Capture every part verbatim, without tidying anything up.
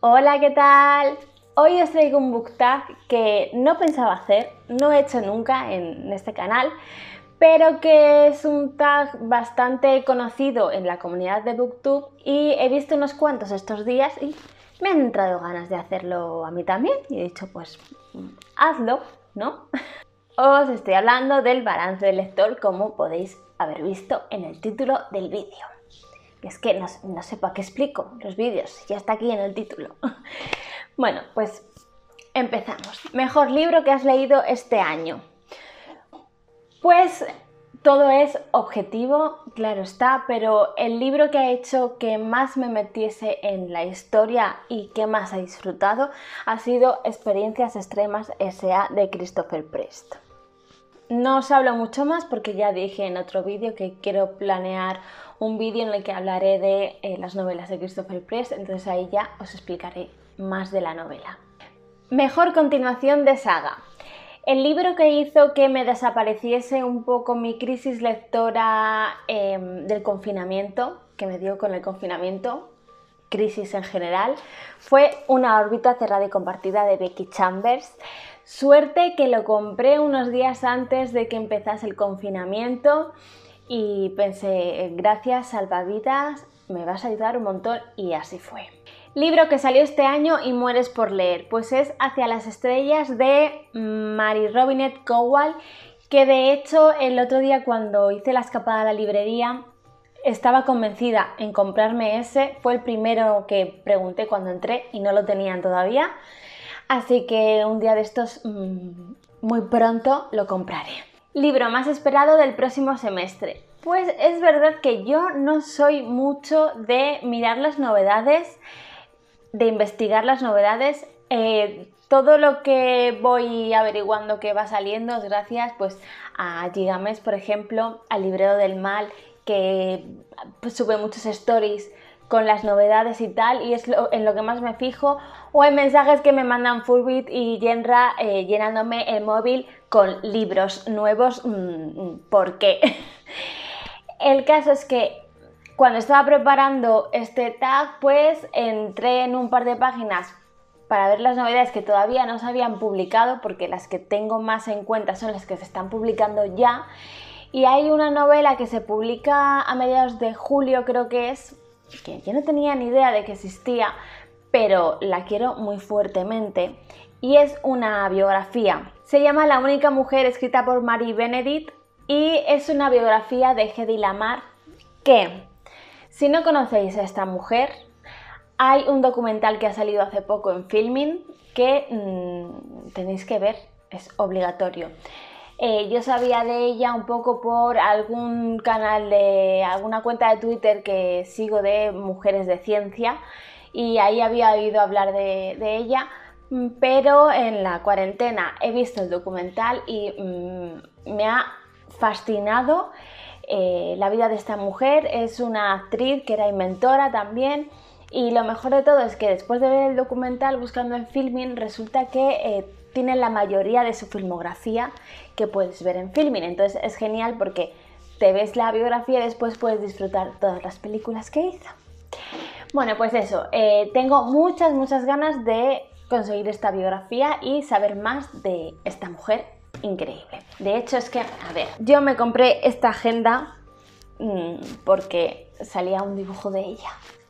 Hola, ¿qué tal? Hoy os traigo un book tag que no pensaba hacer, no he hecho nunca en este canal, pero que es un tag bastante conocido en la comunidad de BookTube y he visto unos cuantos estos días y me han entrado ganas de hacerlo a mí también y he dicho pues hazlo, ¿no? Os estoy hablando del balance del lector, como podéis haber visto en el título del vídeo. Es que no, no sé para qué explico los vídeos, ya está aquí en el título. Bueno, pues empezamos. Mejor libro que has leído este año. Pues todo es objetivo, claro está, pero el libro que ha hecho que más me metiese en la historia y que más he disfrutado ha sido Experiencias Extremas S A de Christopher Priest. No os hablo mucho más porque ya dije en otro vídeo que quiero planear un vídeo en el que hablaré de eh, las novelas de Christopher Priest, entonces ahí ya os explicaré más de la novela. Mejor continuación de saga. El libro que hizo que me desapareciese un poco mi crisis lectora eh, del confinamiento, que me dio con el confinamiento, crisis en general, fue Una órbita cerrada y compartida de Becky Chambers. Suerte que lo compré unos días antes de que empezase el confinamiento y pensé, gracias salvavidas, me vas a ayudar un montón, y así fue. Libro que salió este año y mueres por leer, pues es Hacia las estrellas de Mary Robinette Kowal, que de hecho el otro día cuando hice la escapada a la librería estaba convencida en comprarme ese, fue el primero que pregunté cuando entré y no lo tenían todavía. Así que un día de estos, mmm, muy pronto lo compraré. Libro más esperado del próximo semestre. Pues es verdad que yo no soy mucho de mirar las novedades, de investigar las novedades. Eh, todo lo que voy averiguando que va saliendo es gracias pues, a Gigamesh, por ejemplo, al Librero del Mal, que pues, sube muchos stories con las novedades y tal, y es lo, en lo que más me fijo, o en mensajes que me mandan Furbit y Yenra eh, llenándome el móvil con libros nuevos. mmm, ¿por qué? El caso es que cuando estaba preparando este tag, pues entré en un par de páginas para ver las novedades que todavía no se habían publicado, porque las que tengo más en cuenta son las que se están publicando ya, y hay una novela que se publica a mediados de julio, creo que es, que yo no tenía ni idea de que existía, pero la quiero muy fuertemente, y es una biografía. Se llama La única mujer, escrita por Mary Benedict, y es una biografía de Hedy Lamarr, que, si no conocéis a esta mujer, hay un documental que ha salido hace poco en Filmin que mmm, tenéis que ver, es obligatorio. Eh, yo sabía de ella un poco por algún canal de alguna cuenta de Twitter que sigo de mujeres de ciencia, y ahí había oído hablar de, de ella, pero en la cuarentena he visto el documental y mmm, me ha fascinado eh, la vida de esta mujer. Es una actriz que era inventora también, y lo mejor de todo es que después de ver el documental, buscando en Filmin, resulta que eh, tiene la mayoría de su filmografía que puedes ver en Filmin. Entonces es genial porque te ves la biografía y después puedes disfrutar todas las películas que hizo. Bueno, pues eso, eh, tengo muchas, muchas ganas de conseguir esta biografía y saber más de esta mujer increíble. De hecho es que, a ver, yo me compré esta agenda mmm, porque salía un dibujo de ella.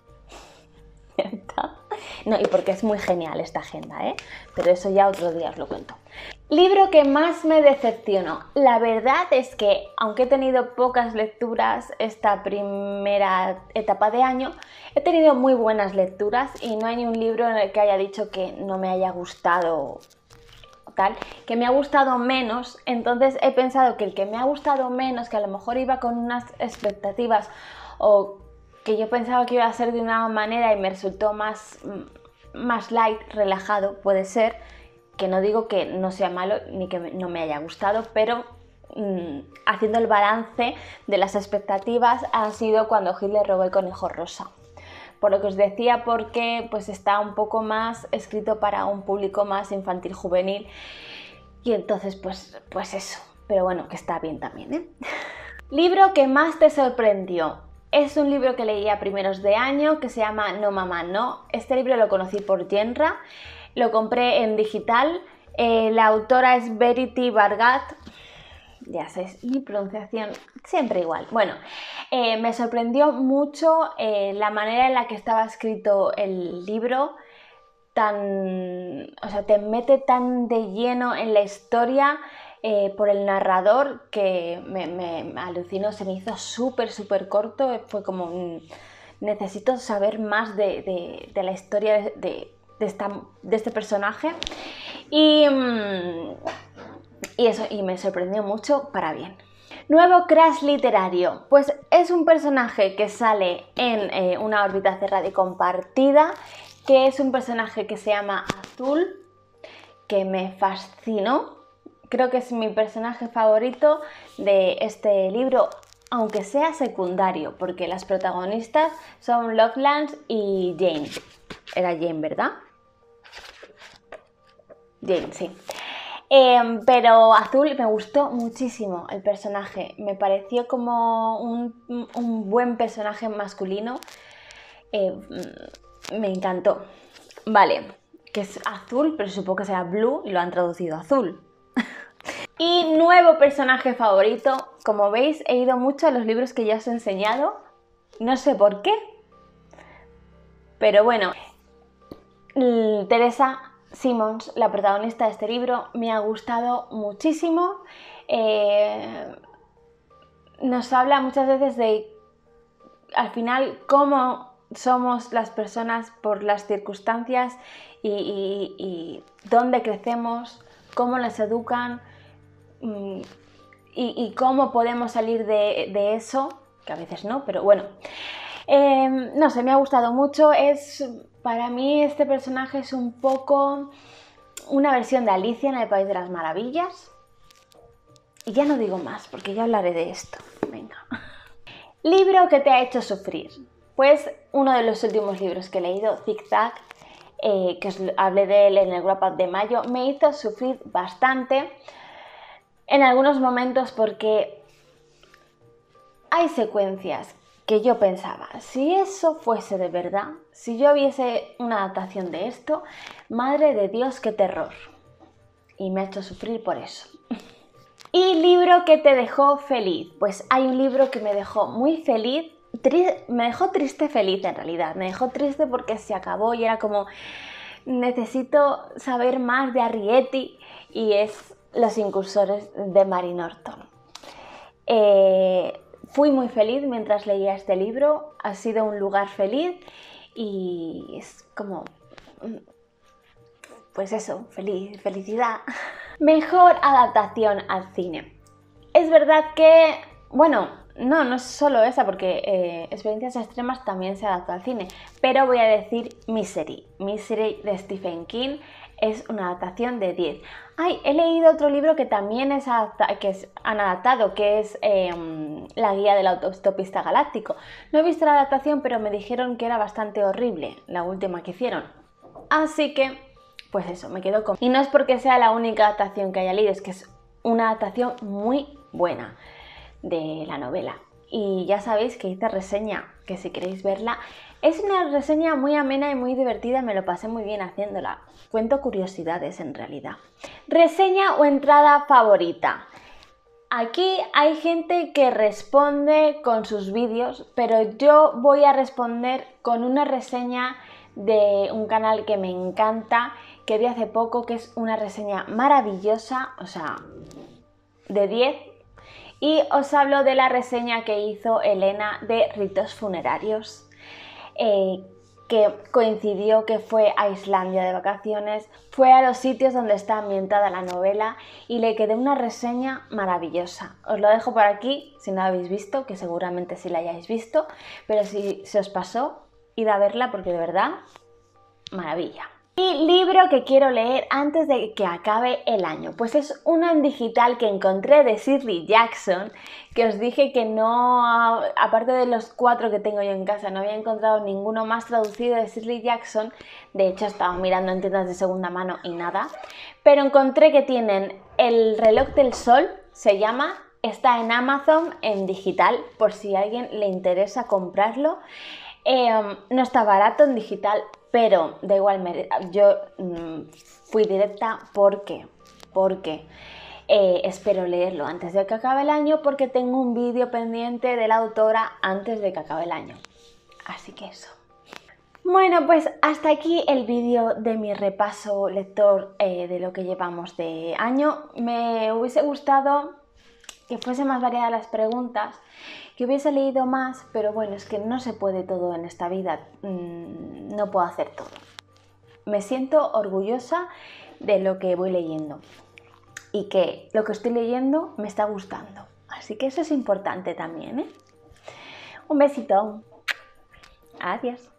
No, y porque es muy genial esta agenda, ¿eh? Pero eso ya otro día os lo cuento. Libro que más me decepcionó. La verdad es que, aunque he tenido pocas lecturas esta primera etapa de año, he tenido muy buenas lecturas y no hay ni un libro en el que haya dicho que no me haya gustado tal, que me ha gustado menos. Entonces he pensado que el que me ha gustado menos, que a lo mejor iba con unas expectativas o que yo pensaba que iba a ser de una manera y me resultó más, más light, relajado, puede ser, que no digo que no sea malo ni que no me haya gustado, pero mmm, haciendo el balance de las expectativas ha sido Cuando Hitler robó el conejo rosa. Por lo que os decía, porque pues está un poco más escrito para un público más infantil juvenil, y entonces pues, pues eso, pero bueno, que está bien también, ¿eh? Libro que más te sorprendió. es un libro que leí a primeros de año que se llama No Mamá No. Este libro lo conocí por Yenra, lo compré en digital. Eh, la autora es Verity Vargat. Ya sabéis, mi pronunciación siempre igual. Bueno, eh, me sorprendió mucho eh, la manera en la que estaba escrito el libro. Tan, o sea, te mete tan de lleno en la historia eh, por el narrador que me, me, me alucinó, se me hizo súper, súper corto. Fue como, un, necesito saber más de, de, de la historia de, de, de, esta, de este personaje. Y, y eso, y me sorprendió mucho para bien. Nuevo crush literario, pues es un personaje que sale en eh, Una órbita cerrada y compartida, que es un personaje que se llama Azul, que me fascinó. Creo que es mi personaje favorito de este libro, aunque sea secundario, porque las protagonistas son Lovelace y Jane. Era Jane, ¿verdad? Jane, sí. Eh, pero Azul me gustó muchísimo el personaje. Me pareció como un, un buen personaje masculino. Eh, me encantó. Vale, que es azul, pero supongo que será blue y lo han traducido azul. Y nuevo personaje favorito. Como veis, he ido mucho a los libros que ya os he enseñado. No sé por qué. Pero bueno, Teresa Simons, la protagonista de este libro, me ha gustado muchísimo. Eh, nos habla muchas veces de, al final, cómo somos las personas por las circunstancias y, y, y dónde crecemos, cómo nos educan y, y cómo podemos salir de, de eso, que a veces no, pero bueno. Eh, no sé, me ha gustado mucho. Es, para mí este personaje es un poco una versión de Alicia en el País de las Maravillas. Y ya no digo más, porque ya hablaré de esto. Venga. Libro que te ha hecho sufrir. Pues uno de los últimos libros que he leído, Zig Zag, eh, que os hablé de él en el Wrap Up de mayo, me hizo sufrir bastante en algunos momentos porque hay secuencias que yo pensaba, si eso fuese de verdad, si yo viese una adaptación de esto, madre de Dios, qué terror. Y me ha hecho sufrir por eso. Y libro que te dejó feliz. Pues hay un libro que me dejó muy feliz, me dejó triste feliz en realidad. Me dejó triste porque se acabó y era como, necesito saber más de Arrietty, y es Los incursores de Mary Norton. Eh, fui muy feliz mientras leía este libro, ha sido un lugar feliz y es como, pues eso, feliz, felicidad. Mejor adaptación al cine. Es verdad que, bueno, no, no es solo esa, porque eh, Experiencias Extremas también se adaptó al cine, pero voy a decir Misery. Misery de Stephen King es una adaptación de diez. Ay, he leído otro libro que también es que es, han adaptado, que es eh, La guía del autostopista galáctico. No he visto la adaptación, pero me dijeron que era bastante horrible la última que hicieron. Así que, pues eso, me quedo con... Y no es porque sea la única adaptación que haya leído, es que es una adaptación muy buena de la novela. Y ya sabéis que hice reseña, que si queréis verla, es una reseña muy amena y muy divertida, me lo pasé muy bien haciéndola. Cuento curiosidades en realidad. Reseña o entrada favorita. Aquí hay gente que responde con sus vídeos, pero yo voy a responder con una reseña de un canal que me encanta, que vi hace poco, que es una reseña maravillosa, o sea, de diez. Y os hablo de la reseña que hizo Elena de Ritos Funerarios, eh, que coincidió que fue a Islandia de vacaciones, fue a los sitios donde está ambientada la novela y le quedó una reseña maravillosa. Os lo dejo por aquí, si no la habéis visto, que seguramente sí la hayáis visto, pero si se os pasó, id a verla porque de verdad, maravilla. Y libro que quiero leer antes de que acabe el año, pues es uno en digital que encontré de Shirley Jackson, que os dije que no, aparte de los cuatro que tengo yo en casa, no había encontrado ninguno más traducido de Shirley Jackson. De hecho, estaba mirando en tiendas de segunda mano y nada, pero encontré que tienen El reloj del sol, se llama, Está en Amazon en digital, por si a alguien le interesa comprarlo. Eh, no está barato en digital, pero da igual, me, yo mmm, fui directa porque, porque eh, espero leerlo antes de que acabe el año, porque tengo un vídeo pendiente de la autora antes de que acabe el año. Así que eso. Bueno, pues hasta aquí el vídeo de mi repaso lector eh, de lo que llevamos de año. Me hubiese gustado que fuese más variadas las preguntas, que hubiese leído más, pero bueno, es que no se puede todo en esta vida, mm, no puedo hacer todo. Me siento orgullosa de lo que voy leyendo y que lo que estoy leyendo me está gustando, así que eso es importante también, ¿eh? Un besito. Adiós.